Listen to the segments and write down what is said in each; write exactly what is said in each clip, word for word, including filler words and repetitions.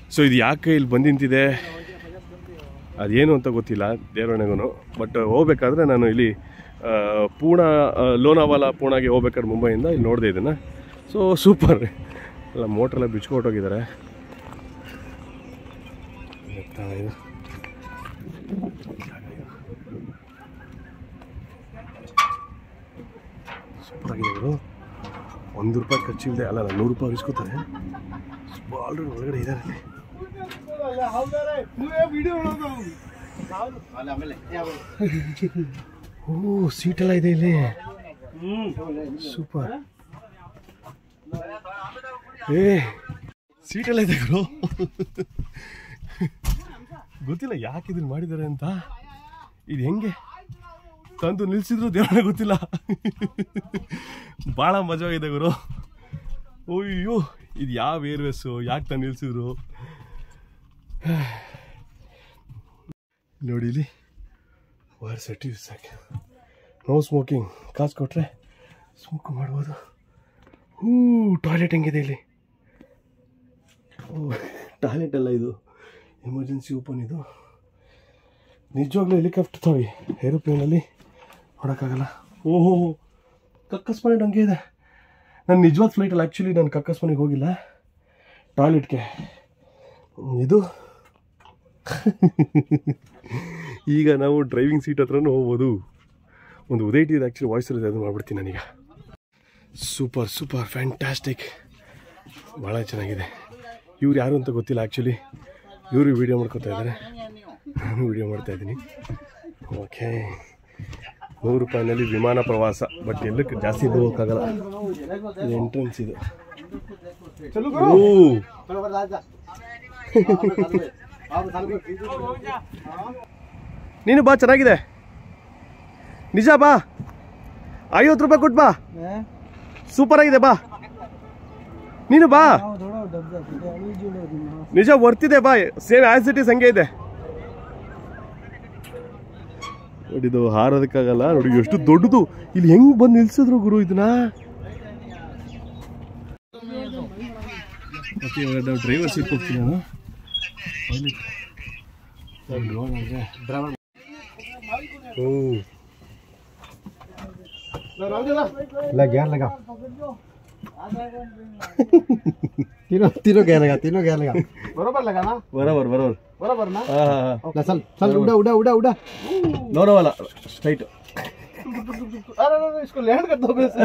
So ಇದು ಯಾಕೆ ಇಲ್ಲಿ ಬಂದು ನಿಂತಿದೆ ಅದೇನು ಅಂತ ಗೊತ್ತಿಲ್ಲ ದೇವರಣೆಗೂ. ಬಟ್ ಹೋಗ್ಬೇಕಾದ್ರೆ ನಾನು ಇಲ್ಲಿ ಪೂಣಾ ಲೋನಾವಾಲಾ ಪೂಣಾಗೆ ಹೋಗ್ಬೇಕಾದ್ರೆ ಮುಂಬೈಯಿಂದ ಇಲ್ಲಿ ನೋಡಿದೆ ಇದನ್ನು. ಸೊ ಸೂಪರ್, ಎಲ್ಲ ಮೋಟ್ರೆಲ್ಲ ಬಿಚ್ಕೊಟ್ಟೋಗಿದ್ದಾರೆ. ಇದು ಸೂಪರ್ ಆಗಿದೆ ಇವರು. ಒಂದು ರೂಪಾಯಿ ಖರ್ಚಿಲ್ಲದೆ ಅಲ್ಲ ನೂರು ರೂಪಾಯಿ ಇಸ್ಕೋತಾರೆ. ಆಲ್ರೆಡಿ ಒಳಗಡೆ ಇದ್ದಾರೆ. ಓ ಸೀಟೆಲ್ಲ ಇದೆ ಇಲ್ಲಿ, ಸೂಪರ್. ಏ ಸೀಟೆಲ್ಲ ಇದೆ ಗುರು. ಗೊತ್ತಿಲ್ಲ ಯಾಕೆ ಇದನ್ನ ಮಾಡಿದ್ದಾರೆ ಅಂತ. ಇದು ಹೆಂಗೆ ತಂದು ನಿಲ್ಸಿದ್ರು ದೇವರೇ ಗೊತ್ತಿಲ್ಲ. ಭಾಳ ಮಜವಾಗಿದೆ ಗುರು. ಅಯ್ಯೋ ಇದು ಯಾವ ಏರ್ವೇಸು, ಯಾಕೆ ತಂದು ನಿಲ್ಸಿದ್ರು ನೋಡಿ. ಇಲ್ಲಿ ವೈರ್ ಸೆಟ್ ಸಾಕು, ನೋ ಸ್ಮೋಕಿಂಗ್. ಕಾಸು ಕೊಟ್ಟರೆ ಸ್ಮೋಕ್ ಮಾಡ್ಬೋದು. ಹೂ ಟಾಯ್ಲೆಟ್ ಹೆಂಗಿದೆ ಇಲ್ಲಿ. ಓ ಟಾಯ್ಲೆಟ್ ಅಲ್ಲ ಇದು, ಎಮರ್ಜೆನ್ಸಿ ಓಪನ್ ಇದು. ನಿಜವಾಗ್ಲೂ ಹೆಲಿಕಾಪ್ಟರ್ ತಾವಿ ಏರೋಪ್ಲೇನಲ್ಲಿ ನೋಡೋಕ್ಕಾಗಲ್ಲ. ಓಹೋ ಕಕ್ಕಸ್ ಪಾಯಿಂಟ್ ಹಂಗೆ ಇದೆ. ನಾನು ನಿಜವಾದ ಫ್ಲೈಟಲ್ಲಿ ಆ್ಯಕ್ಚುಲಿ ನಾನು ಕಕ್ಕಸ್ ಮನೆಗೆ ಹೋಗಿಲ್ಲ, ಟಾಯ್ಲೆಟ್ಗೆ. ಇದು ಈಗ ನಾವು ಡ್ರೈವಿಂಗ್ ಸೀಟ್ ಹತ್ರನೂ ಹೋಗ್ಬೋದು. ಒಂದು ಉದಯಟಿ ಇದೆ ಆ್ಯಕ್ಚುಲಿ, ವಾಯ್ಸ್ ಇರುತ್ತೆ, ಅದು ಮಾಡ್ಬಿಡ್ತೀನಿ ನಾನೀಗ. ಸೂಪರ್ ಸೂಪರ್ ಫ್ಯಾಂಟಾಸ್ಟಿಕ್, ಭಾಳ ಚೆನ್ನಾಗಿದೆ. ಇವ್ರು ಯಾರು ಅಂತ ಗೊತ್ತಿಲ್ಲ ಆ್ಯಕ್ಚುಲಿ. ಇವರು ವೀಡಿಯೋ ಮಾಡ್ಕೊತಾ ಇದ್ದಾರೆ, ನಾನು ವೀಡಿಯೋ ಮಾಡ್ತಾಯಿದ್ದೀನಿ. ಓಕೆ, ನೂರು ರೂಪಾಯಿನಲ್ಲಿ ವಿಮಾನ ಪ್ರವಾಸ. ಬಟ್ ಎಲ್ಲಕ್ಕೆ ಜಾಸ್ತಿ ಹೋಗೋಕ್ಕಾಗಲ್ಲ, ಇದು ಎಂಟ್ರೆನ್ಸ್ ಇದು. ಓ ನೀನು ಬಾ, ಚೆನ್ನಾಗಿದೆ ನಿಜ. ಬಾ, ಐವತ್ತು ರೂಪಾಯಿ ಕೊಟ್ಟು ಬಾ, ಸೂಪರ್ ಆಗಿದೆ. ಬಾ ನೀನು ಬಾ, ನಿಜ ವರ್ತಿದೆ. ಬಾ, ಸೇಮ್ ಆಸ್ ಇಟ್ ಈಸ್ ಹಂಗೆ ಇದೆ. ನೋಡಿದು ಹಾರೋದಕ್ಕಾಗಲ್ಲ ನೋಡಿ, ಎಷ್ಟು ದೊಡ್ಡದು. ಇಲ್ಲಿ ಹೆಂಗ್ ಬಂದು ನಿಲ್ಸಿದ್ರು ಗುರು ಇದನ್ನ. ಓಕೆ, ನಾವು ಡ್ರೈವರ್ ಸೀಟ್ ಹೋಗ್ತೀನಿ ನಾನು. ಓ ग्यार लगा तीनों तीनों गया लगा तीनों गया लगा बराबर लगा ना बराबर बराबर बराबर ना. हाँ हाँ हाँ चल चल उड़ा उड़ा उड़ा उड़ा दोनों वाला स्ट्राइट. अरे अरे इसको लैंड कर दो वैसे.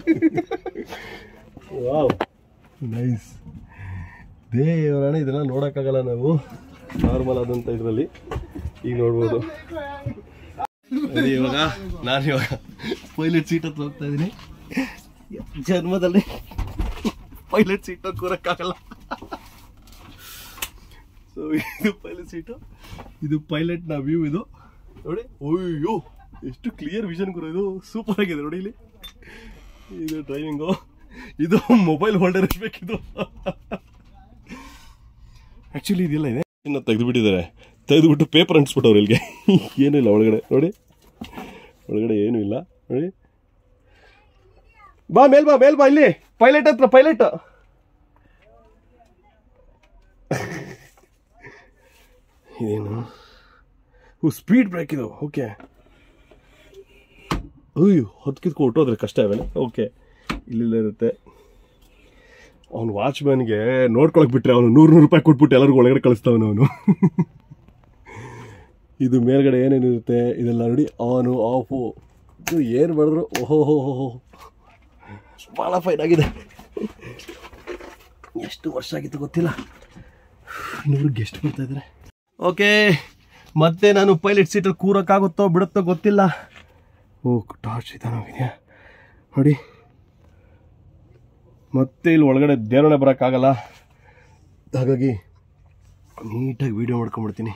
Wow nice. ದೇವರಾಣೆ ಇದೆಲ್ಲ ನೋಡೋಕ್ಕಾಗಲ್ಲ ನಾವು ನಾರ್ಮಲ್ ಆದಂಥ ಇದರಲ್ಲಿ. ಈಗ ನೋಡ್ಬೋದು. ಅದೇ ಇವಾಗ ನಾನು ಇವಾಗ ಪೈಲಟ್ ಸೀಟ್ ಹತ್ರ ಹೋಗ್ತಾ ಇದ್ದೀನಿ. ಜನ್ಮದಲ್ಲಿ ಪೈಲಟ್ ಸೀಟ್ ಕೂರಕ್ಕಾಗಲ್ಲ. ಸೊ ಇದು ಪೈಲಟ್ ಸೀಟು, ಇದು ಪೈಲಟ್ನ ವ್ಯೂ. ಇದು ನೋಡಿ, ಅಯ್ಯೋ ಎಷ್ಟು ಕ್ಲಿಯರ್ ವಿಷನ್ ಕೂಡ. ಇದು ಸೂಪರ್ ಆಗಿದೆ ನೋಡಿ. ಇಲ್ಲಿ ಇದು ಡ್ರೈವಿಂಗು, ಇದು ಮೊಬೈಲ್ ಹೋಲ್ಡರ್ ಇರಬೇಕಿದು. ಆ್ಯಕ್ಚುಲಿ ಇದೆಲ್ಲ ಇದೆ, ಇನ್ನು ತೆಗೆದುಬಿಟ್ಟಿದ್ದಾರೆ. ತೆಗೆದುಬಿಟ್ಟು ಪೇಪರ್ ಅಂಟಿಸ್ಬಿಟ್ಟವ್ರು ಇಲ್ಲಿಗೆ. ಏನೂ ಇಲ್ಲ ಒಳಗಡೆ ನೋಡಿ, ಒಳಗಡೆ ಏನೂ ಇಲ್ಲ ನೋಡಿ. ಬಾ ಮೇಲ್ ಬಾ ಮೇಲ್ ಬಾ, ಇಲ್ಲಿ ಪೈಲಟ್ ಹತ್ರ. ಪೈಲಟ್ ಏನು ಸ್ಪೀಡ್ ಬ್ರೇಕ್ ಇದು. ಓಕೆ, ಅಯ್ಯೋ ಹೊತ್ಕಿದ್ಕೊ ಹೊಟ್ಟೋದ್ರೆ ಕಷ್ಟ ಇವೆಲ್ಲ. ಓಕೆ, ಇಲ್ಲಿಲ್ಲ ಇರುತ್ತೆ. ಅವ್ನು ವಾಚ್ಮ್ಯಾನ್ಗೆ ನೋಡ್ಕೊಳಕ್ ಬಿಟ್ರೆ ಅವನು ನೂರು ನೂರು ರೂಪಾಯಿ ಕೊಟ್ಬಿಟ್ಟು ಎಲ್ಲರಿಗೂ ಒಳಗಡೆ ಕಳಿಸ್ತಾವನು ಅವನು. ಇದು ಮೇಲ್ಗಡೆ ಏನೇನಿರುತ್ತೆ ಇದೆಲ್ಲ ನೋಡಿ, ಆನು ಆಫು, ಇದು ಏನು ಮಾಡಿದ್ರು. ಓಹೋ ಹೋ ಹೋ ಹೋ ಭಾಳ ಫೈನ್ ಆಗಿದೆ. ಎಷ್ಟು ವರ್ಷ ಆಗಿತ್ತು ಗೊತ್ತಿಲ್ಲ. ಇನ್ನೂರು ಗೆಸ್ಟ್ ಬರ್ತಾ ಇದ್ದಾರೆ. ಓಕೆ, ಮತ್ತೆ ನಾನು ಪೈಲಟ್ ಸೀಟಲ್ಲಿ ಕೂರೋಕ್ಕಾಗುತ್ತೋ ಬಿಡುತ್ತೋ ಗೊತ್ತಿಲ್ಲ. ಓ ಟಾರ್ಚ್ ಇದಾನಿದೆಯಾ ನೋಡಿ. ಮತ್ತೆ ಇಲ್ಲಿ ಒಳಗಡೆ ದೇವರೇ ಬರೋಕ್ಕಾಗಲ್ಲ, ಹಾಗಾಗಿ ನೀಟಾಗಿ ವೀಡಿಯೋ ಮಾಡ್ಕೊಂಬಿಡ್ತೀನಿ.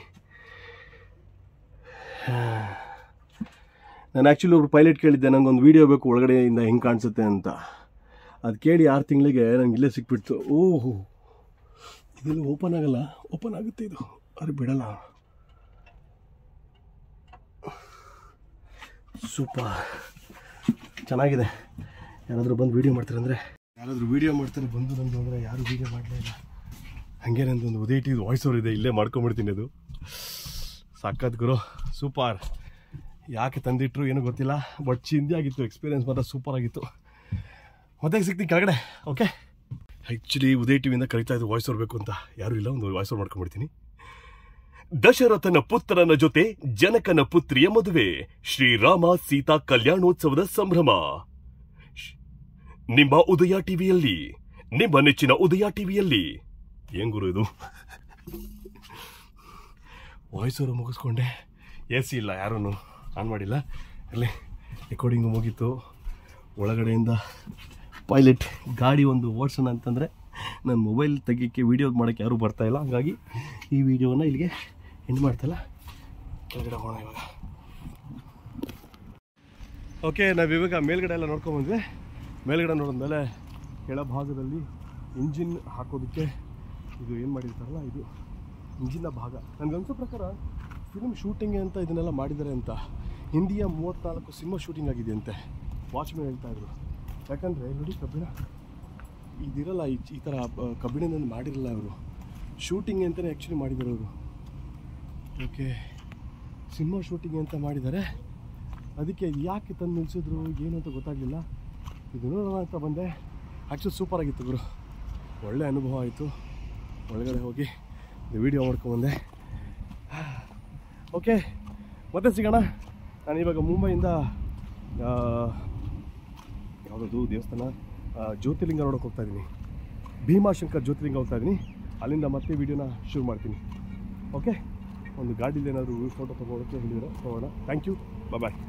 ನಾನು ಆ್ಯಕ್ಚುಲಿ ಒಬ್ರು ಪೈಲಟ್ ಕೇಳಿದ್ದೆ, ನನಗೊಂದು ವೀಡಿಯೋ ಬೇಕು ಒಳಗಡೆಯಿಂದ ಹೆಂಗೆ ಕಾಣಿಸುತ್ತೆ ಅಂತ. ಅದು ಕೇಳಿ ಆರು ತಿಂಗಳಿಗೆ ನಂಗೆ ಇಲ್ಲೇ ಸಿಕ್ಬಿಡ್ತು. ಓಹೋ, ಇದೆಲ್ಲ ಓಪನ್ ಆಗಲ್ಲ. ಓಪನ್ ಆಗುತ್ತೆ ಇದು, ಅದು ಬಿಡಲ್ಲ. ಸೂಪರ್ ಚೆನ್ನಾಗಿದೆ. ಯಾರಾದರೂ ಬಂದು ವೀಡಿಯೋ ಮಾಡ್ತಾರೆ ಅಂದರೆ, ಯಾರಾದರೂ ವೀಡಿಯೋ ಮಾಡ್ತಾರೆ ಬಂದು ನಮ್ಮದು ಅಂದರೆ ಯಾರು ವೀಡಿಯೋ ಮಾಡಲೇ ಇಲ್ಲ. ಹಾಗೆ ನಂದೊಂದು ಉದಯ ಟಿ ವಾಯ್ಸ್ ಓವರ್ ಇದೆ, ಇಲ್ಲೇ ಮಾಡ್ಕೊಂಬಿಡ್ತೀನಿ. ಅದು ಸಾಕಾದ್ ಗುರು, ಸೂಪರ್. ಯಾಕೆ ತಂದಿಟ್ರು ಏನೂ ಗೊತ್ತಿಲ್ಲ, ಬಟ್ ಚಿಂದಿ ಆಗಿತ್ತು. ಎಕ್ಸ್ಪೀರಿಯನ್ಸ್ ಮಾತ್ರ ಸೂಪರ್ ಆಗಿತ್ತು. ಮತ್ತೆ ಸಿಗ್ತೀನಿ ಕೆಳಗಡೆ. ಓಕೆ, ಆ್ಯಕ್ಚುಲಿ ಉದಯ ಟಿವಿಯಿಂದ ಕರಿತಾ ಇದ್ದು ವಾಯ್ಸ್ ಓವರ್ ಬೇಕು ಅಂತ, ಯಾರೂ ಇಲ್ಲ, ಒಂದು ವಾಯ್ಸ್ ಓವರ್ ಮಾಡ್ಕೊಂಡ್ಬಿಡ್ತೀನಿ. ದಶರಥನ ಪುತ್ರನ ಜೊತೆ ಜನಕನ ಪುತ್ರಿಯ ಮದುವೆ, ಶ್ರೀರಾಮ ಸೀತಾ ಕಲ್ಯಾಣೋತ್ಸವದ ಸಂಭ್ರಮ. ನಿಮ್ಮ ಉದಯ ಟಿವಿಯಲ್ಲಿ, ನಿಮ್ಮ ನೆಚ್ಚಿನ ಉದಯ ಟಿವಿಯಲ್ಲಿ. ಏನ್ ಗುರು ಇದು? ವಾಯ್ಸ್ ಓವರ್ ಮುಗಿಸ್ಕೊಂಡೆ. ಎ ಸಿ ಇಲ್ಲ, ಯಾರೂ ಆನ್ ಮಾಡಿಲ್ಲ. ಅಲ್ಲಿ ರೆಕಾರ್ಡಿಂಗು ಮುಗೀತು. ಒಳಗಡೆಯಿಂದ ಪೈಲಟ್ ಗಾಡಿ ಒಂದು ಓಡಿಸೋಣ ಅಂತಂದರೆ ನನ್ನ ಮೊಬೈಲ್ ತೆಗಿಯೋಕ್ಕೆ ವೀಡಿಯೋ ಮಾಡೋಕ್ಕೆ ಯಾರೂ ಬರ್ತಾಯಿಲ್ಲ. ಹಾಗಾಗಿ ಈ ವಿಡಿಯೋನ ಇಲ್ಲಿಗೆ ಎಂಡ್ ಮಾಡ್ತಲ್ಲ, ಕೆಳಗಡೆ ಹೋಗೋಣ ಇವಾಗ. ಓಕೆ, ನಾವು ಇವಾಗ ಮೇಲ್ಗಡೆ ಎಲ್ಲ ನೋಡ್ಕೊಂಬಂದ್ವಿ. ಮೇಲ್ಗಡೆ ನೋಡಿದ್ಮೇಲೆ ಕೆಳಭಾಗದಲ್ಲಿ ಇಂಜಿನ್ ಹಾಕೋದಕ್ಕೆ ಇದು ಏನು ಮಾಡಿರ್ತಾರಲ್ಲ, ಇದು ಇಂಜಿನ್ನ ಭಾಗ. ನನಗನ್ಸೋ ಪ್ರಕಾರ ಫಿಲ್ಮ್ ಶೂಟಿಂಗ್ ಅಂತ ಇದನ್ನೆಲ್ಲ ಮಾಡಿದ್ದಾರೆ ಅಂತ. ಹಿಂದಿಯ ಮೂವತ್ತ್ನಾಲ್ಕು ಸಿನಿಮಾ ಶೂಟಿಂಗ್ ಆಗಿದೆ ಅಂತೆ, ವಾಚ್ಮೆನ್ ಹೇಳ್ತಾಯಿದ್ರು. ಯಾಕಂದರೆ ನೋಡಿ, ಕಬ್ಬಿಣ ಇದಿರಲ್ಲ, ಈ ಈ ಥರ ಕಬ್ಬಿಣದಿಂದ ಮಾಡಿರಲ್ಲ ಅವರು, ಶೂಟಿಂಗ್ ಅಂತಲೇ ಆ್ಯಕ್ಚುಲಿ ಮಾಡಿದ್ದಾರೆ ಅವರು. ಓಕೆ, ಸಿನಿಮಾ ಶೂಟಿಂಗ್ ಅಂತ ಮಾಡಿದ್ದಾರೆ. ಅದಕ್ಕೆ ಯಾಕೆ ತಂದು ನಿಲ್ಲಿಸಿದ್ರು ಏನು ಅಂತ ಗೊತ್ತಾಗಲಿಲ್ಲ. ಇದು ನೋಡೋಣ ಅಂತ ಬಂದೆ. ಆ್ಯಕ್ಚುಲಿ ಸೂಪರಾಗಿತ್ತು ಗುರು, ಒಳ್ಳೆ ಅನುಭವ ಆಯಿತು. ಒಳಗಡೆ ಹೋಗಿ ವಿಡಿಯೋ ಮಾಡ್ಕೊಂಬಂದೆ. ಓಕೆ, ಮತ್ತೆ ಸಿಗೋಣ. ನಾನು ಇವಾಗ ಮುಂಬೈಯಿಂದ ಯಾವುದದು ದೇವಸ್ಥಾನ, ಜ್ಯೋತಿರ್ಲಿಂಗ ನೋಡೋಕೆ ಹೋಗ್ತಾಯಿದ್ದೀನಿ. ಭೀಮಾಶಂಕರ್ ಜ್ಯೋತಿರ್ಲಿಂಗ ಹೋಗ್ತಾಯಿದ್ದೀನಿ. ಅಲ್ಲಿಂದ ಮತ್ತೆ ವೀಡಿಯೋನ ಶುರು ಮಾಡ್ತೀನಿ. ಓಕೆ, ಒಂದು ಗಾಡೀಲಿ ಏನಾದರೂ ಫೋಟೋ ತೊಗೊಳೋಕ್ಕೆ ಹೇಳಿದರೆ ತೊಗೊಳ್ಳೋಣ. Thank you, bye bye.